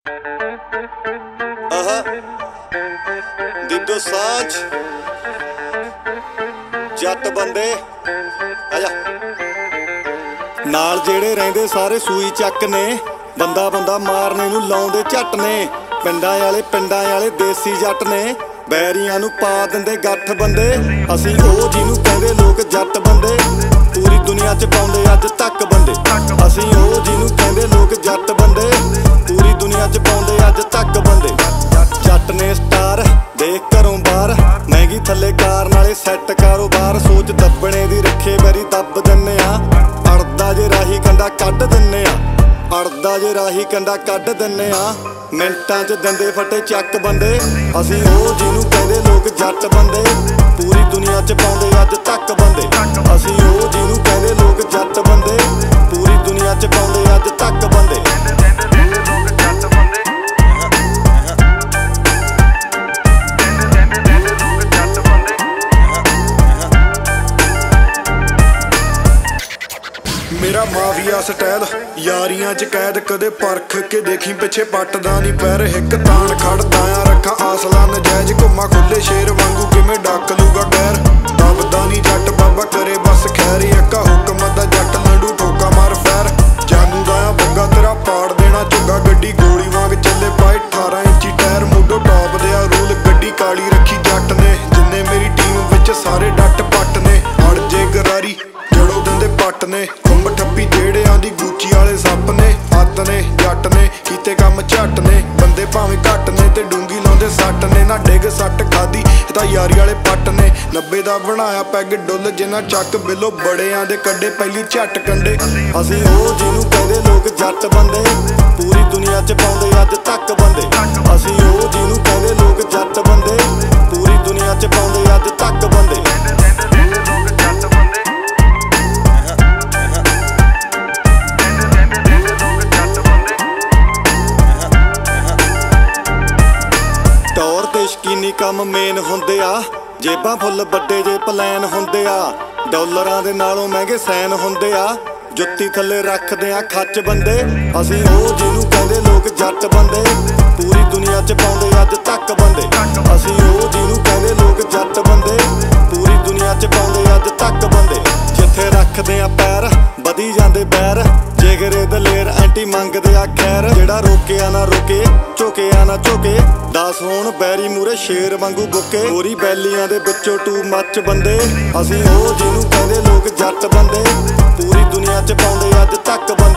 दिदो सांझ जट बंदे आजा नाल जेड़े रहिंदे सारे सूई चक ने बंदा बंदा मारने नूं लाउंदे झट ने पिंडां वाले देसी जट ने बैरियां नूं पा दिंदे गठ बंदे असीं ओह जिहनूं कहंदे लोक जट बंदे पूरी दुनिया च पाउंदे अज तक बंदे असीं ओह जिहनूं कहंदे लोक जट बंदे पूरी दुनिया च पाउंदे अज तक बंदे जट ने स्टार देख घरों बाहर महंगी थले कार नाले सैट कारोबार सोच दबणे दी रखे बैरी दब दिन्ने आ अड़दा जे राही कंडा कढ दिन्ने आ अड़दा जे राही कंडा कढ दिन्ने आ मिंटां च दिंदे फटे चक बंदे असीं ओह जिहनूं कहंदे लोक जट बंदे पूरी दुनिया च पाउंदे अज तक बंदे असीं ओह जिहनूं कहंदे लोक जट बंदे पूरी दुनिया च पाउंदे अज तक बंदे मेरा माफिया स्टाइल यारियां च कैद कदे परख के देखी पिछे पटदा नी पैर हिक तान खड़दा आ रखा आसला नजायज घुमा खुले शेर वांगू किवें डक लूगा गैर दबदा नी जट बाबा करे बस खैर इक्का हुक्म दा जट लंडू ठोका मार फैर जानू दा बग्गा तेरा पाड़ देना झुग्गा गड्डी गोली वांग चले पाए 18 इंची टायर मोडो टॉप दे रूल गड्डी काली रखी जट ने जिन्ने मेरी टीम विच सारे डट पट ने अड़ जे गरारी जड़ो दिंदे पट ने ठप्पी जेड़े आंदी गुची वाले सप ने हत्थ ने जट ने कीते कम झट ने बंदे भावें घट ने ते डूंगी लाउंदे सट ने ना डिग सट खादी तां यारी वाले पट ने 90 दा बनाया पैग डुल जिन्ना चक बिलो बड़ियां दे कड्डे पहली झट कंडे असीं ओह जिहनूं कहंदे लोक जट बंदे पूरी दुनिया च पाउंदे अज तक बंदे असीं ओह जिहनूं कहंदे लोक जट बंदे पूरी दुनिया च पाउंदे अज तक बंदे शकीनी काम मेन हुंदे आ जेबां फुल बड्डे जे प्लैन हुंदे आ डॉलरां दे नालों महंगे सैन हुंदे आ जुत्ती थल्ले रखदे आ खच बंदे असीं ओह जिहनूं कहंदे लोक जट बंदे पूरी दुनिया च पाउंदे अज तक बंदे असीं ओह जिहनूं कहंदे लोक जट बंदे पूरी दुनिया च पाउंदे अज तक बंदे जिथे रखदे आ पैर बधी जांदे बैर जिगरे दलेर एंटी मंगदे आ खैर जेड़ा रोकिया ना रोके झुकिया ना झुके 10 होण बैरी मूरे शेर वांगू बुके गोरी बैलियां दे विचों टू मच बंदे असीं ओह जिहनूं कहंदे लोक जट बंदे पूरी दुनिया च पाउंदे अज तक बंदे।